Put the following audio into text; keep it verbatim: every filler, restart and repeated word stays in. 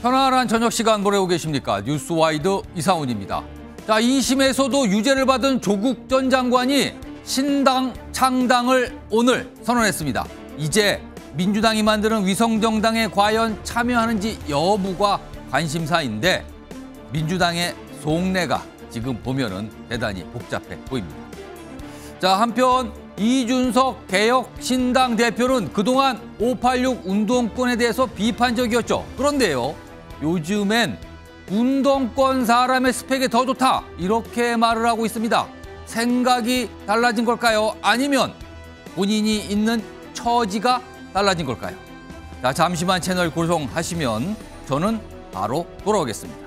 편안한 저녁 시간 보내고 계십니까? 뉴스와이드 이상훈입니다. 자, 이 심에서도 유죄를 받은 조국 전 장관이 신당 창당을 오늘 선언했습니다. 이제 민주당이 만드는 위성정당에 과연 참여하는지 여부가 관심사인데 민주당의 속내가 지금 보면은 대단히 복잡해 보입니다. 자, 한편 이준석 개혁신당 대표는 그동안 오팔육 운동권에 대해서 비판적이었죠. 그런데요, 요즘엔 운동권 사람의 스펙이 더 좋다 이렇게 말을 하고 있습니다. 생각이 달라진 걸까요? 아니면 본인이 있는 처지가 달라진 걸까요? 자, 잠시만 채널 고정하시면 저는 바로 돌아오겠습니다.